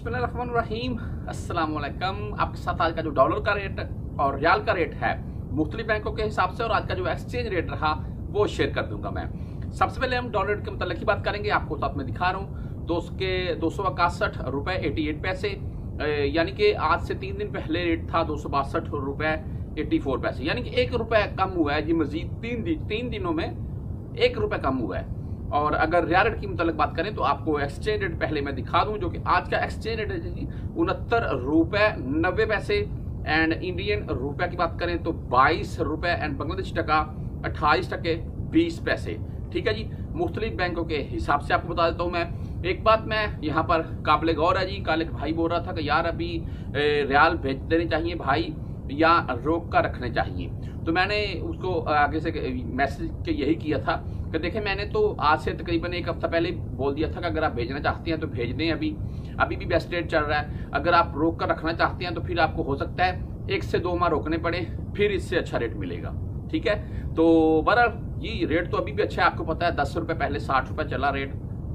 बिस्मिल्लाहिर्रहमानिर्रहीम, अस्सलाम वालेकुम। आपके साथ आज का जो डॉलर का रेट और रियाल का रेट है मुख्तलिफ बैंकों के हिसाब से और आज का जो एक्सचेंज रेट रहा वो शेयर कर दूंगा मैं। सबसे पहले हम डॉलर रेट के मतलब की बात करेंगे। आपको साथ में दिखा रहा हूँ 261 रुपए 88 पैसे, यानी कि आज से 3 दिन पहले रेट था 262 रुपए 84 पैसे, यानी कि 1 रुपए कम हुआ है जी। मजीद 3 दिनों में 1 रुपए कम हुआ है। और अगर रियाल रेट की मतलब बात करें तो आपको एक्सचेंज रेट पहले मैं दिखा दूं, जो कि आज का एक्सचेंज रेट है जी 69 रुपए 90 पैसे। एंड इंडियन रुपए की बात करें तो 22 रुपए एंड बांग्लादेशी टका 28 टके 20 पैसे। ठीक है जी, मुख्तलिफ बैंकों के हिसाब से आपको बता देता हूं मैं। एक बात मैं यहाँ पर काबिल गौर है जी, कल एक भाई बोल रहा था कि यार अभी रियाल भेज देने चाहिए भाई या रोक कर रखने चाहिए, तो मैंने उसको आगे से मैसेज के यही किया था कि देखें, मैंने तो आज से तकरीबन 1 हफ्ता पहले बोल दिया था कि अगर आप भेजना चाहते हैं तो भेज दें। अभी भी बेस्ट रेट चल रहा है। अगर आप रोक कर रखना चाहते हैं तो फिर आपको हो सकता है 1 से 2 माह रोकने पड़े, फिर इससे अच्छा रेट मिलेगा। ठीक है, तो बहरहाल ये रेट तो अभी भी अच्छा है। आपको पता है 10 रुपए पहले 60 रुपए चला रेट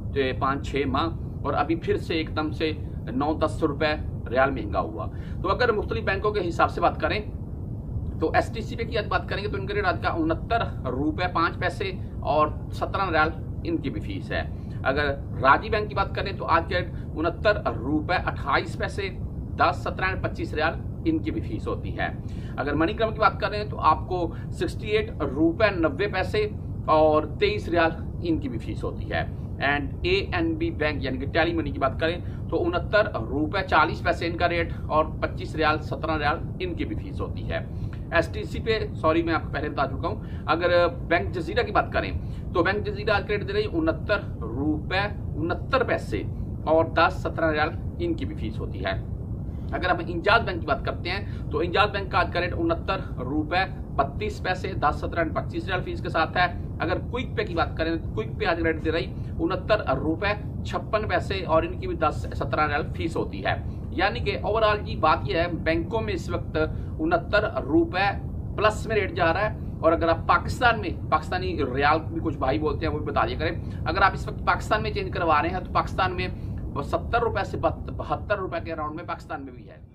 5-6 माह, और अभी फिर से एकदम से 9-10 रुपए रियाल महंगा हुआ। तो अगर मुख्तलिफ बैंकों के हिसाब से बात करें तो STC पे की आज बात करेंगे तो इनका रेट आज का 69 रुपए 5 पैसे और 17 रियाल इनकी भी फीस है। अगर राजी बैंक की बात करें तो आज के 69 रुपए 28 पैसे 10, 17 एंड 25 रियाल इनकी भी फीस होती है। अगर मनीग्राम की बात करें तो आपको 68 रुपए 90 पैसे और 23 रियाल इनकी भी फीस होती है। एंड ANB बैंक यानी कि टेली मनी की बात करें तो 69 रुपए 40 पैसे इनका रेट और 25 रियाल 17 रियाल इनकी भी फीस होती है। STC पे सॉरी मैं आपको पहले बता चुका हूं। अगर बैंक जजीरा की बात करें तो बैंक जजीरा आज का रेट दे रही 69 रुपए 69 पैसे और 10-17 रियाल इनकी भी फीस होती है। अगर आप इंजाज बैंक की बात करते हैं तो इंजाज बैंक का आज का रेट 69 रुपए 32 पैसे 10, 17 एंड 25 रियाल फीस के साथ है। अगर क्विक पे की बात करें तो क्विक पे आज रेट दे रही 69 रुपए 56 पैसे और इनकी भी 10-17 रियाल फीस होती है। यानी कि ओवरऑल जी बात यह है, बैंकों में इस वक्त 69 रुपए प्लस में रेट जा रहा है। और अगर आप पाकिस्तान में पाकिस्तानी रियाल भी कुछ भाई बोलते हैं वो भी बता दिया करें, अगर आप इस वक्त पाकिस्तान में चेंज करवा रहे हैं तो पाकिस्तान में 70 रुपए से 72 रुपए के अराउंड में पाकिस्तान में भी है।